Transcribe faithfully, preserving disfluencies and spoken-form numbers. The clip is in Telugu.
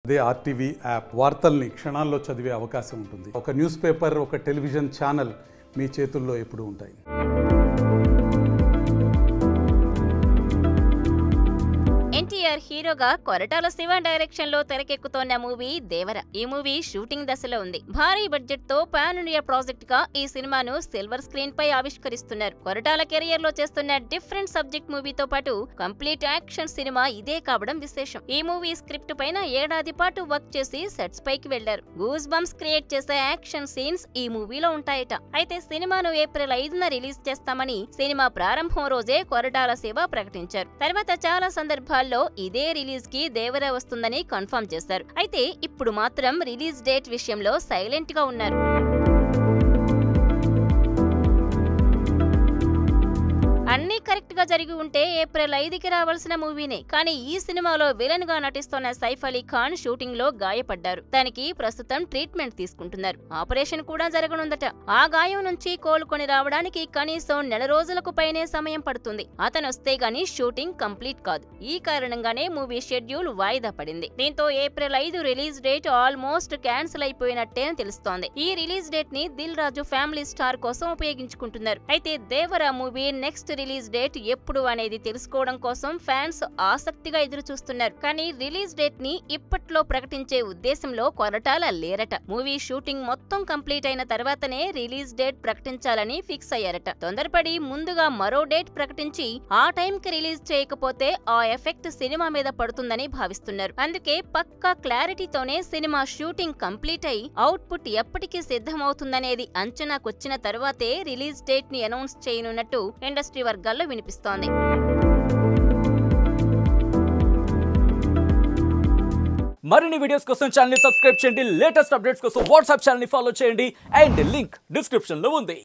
అదే ఆర్టీవీ యాప్ వార్తల్ని క్షణాల్లో చదివే అవకాశం ఉంటుంది. ఒక న్యూస్ పేపర్, ఒక టెలివిజన్ ఛానల్ మీ చేతుల్లో ఎప్పుడూ ఉంటాయి. ఎన్టీఆర్ హీరోగా కొరటాల శివ డైరెక్షన్ లో తెరకెక్కుతోన్న మూవీ దేవర. ఈ మూవీ షూటింగ్ దశలో ఉంది. భారీ బడ్జెట్ తో పాన్ ఇండియా ప్రాజెక్ట్ గా ఈ సినిమాను సిల్వర్ స్క్రీన్ పై ఆవిష్కరిస్తున్నారు. కొరటాల కెరియర్ లో చేస్తున్న డిఫరెంట్ సబ్జెక్ట్ మూవీతో పాటు కంప్లీట్ యాక్షన్ సినిమా ఇదే కావడం విశేషం. ఈ మూవీ స్క్రిప్ట్ పైన ఏడాది పాటు వర్క్ చేసి సెట్స్ పైకి వెళ్లారు. గూస్ బంప్స్ క్రియేట్ చేసే యాక్షన్ సీన్స్ ఈ మూవీలో ఉంటాయట. అయితే సినిమాను ఏప్రిల్ ఐదున రిలీజ్ చేస్తామని సినిమా ప్రారంభం రోజే కొరటాల శివ ప్రకటించారు. తర్వాత చాలా సందర్భాల్లో ఇదే రిలీజ్ కి దేవర వస్తుందని కన్ఫర్మ్ చేశారు. అయితే ఇప్పుడు మాత్రం రిలీజ్ డేట్ విషయంలో సైలెంట్ గా ఉన్నారు. అన్ని కరెక్ట్ గా జరిగి ఉంటే ఏప్రిల్ ఐదుకి రావాల్సిన మూవీనే. కానీ ఈ సినిమాలో విలన్ గా నటిస్తున్న సైఫ్ అలీ ఖాన్ షూటింగ్ లో గాయపడ్డారు. దానికి ప్రస్తుతం ట్రీట్మెంట్ తీసుకుంటున్నారు. ఆపరేషన్ కూడా జరగనుందట. ఆ గాయం నుంచి కోలుకొని రావడానికి కనీసం నెల రోజులకు పైనే సమయం పడుతుంది. అతను వస్తే గానీ షూటింగ్ కంప్లీట్ కాదు. ఈ కారణంగానే మూవీ షెడ్యూల్ వాయిదా పడింది. దీంతో ఏప్రిల్ ఐదు రిలీజ్ డేట్ ఆల్మోస్ట్ క్యాన్సిల్ అయిపోయినట్టే తెలుస్తోంది. ఈ రిలీజ్ డేట్ ని దిల్ రాజు ఫ్యామిలీ స్టార్ కోసం ఉపయోగించుకుంటున్నారు. అయితే Devara movie next release date ఎప్పుడు అనేది తెలుసుకోవడం కోసం ఫ్యాన్స్ ఆసక్తిగా ఎదురు చూస్తున్నారు. కానీ రిలీజ్ డేట్ ని ఇప్పట్లో ప్రకటించే ఉద్దేశంలో కొరటాల లేరట. మూవీ షూటింగ్ మొత్తం కంప్లీట్ అయిన తర్వాతనే రిలీజ్ డేట్ ప్రకటించాలని ఫిక్స్ అయ్యారట. తొందరపడి ముందుగా మరో డేట్ ప్రకటించి ఆ టైం కి రిలీజ్ చేయకపోతే ఆ ఎఫెక్ట్ సినిమా మీద పడుతుందని భావిస్తున్నారు. అందుకే పక్కా క్లారిటీతోనే సినిమా షూటింగ్ కంప్లీట్ అయి అవుట్పుట్ ఎప్పటికీ సిద్ధమవుతుందనేది అంచనాకొచ్చిన తర్వాతే రిలీజ్ డేట్ ని అనౌన్స్ చేయనున్నట్టు ఇండస్ట్రీ వర్గాల్లో వినిపిస్తోంది. మరిన్ని వీడియోస్ కోసం ఛానల్ ని సబ్స్క్రైబ్ చేయండి. లేటెస్ట్ అప్డేట్స్ కోసం వాట్సాప్ ఛానల్ ని ఫాలో చేయండి. అండ్ లింక్ డిస్క్రిప్షన్ లో ఉంది.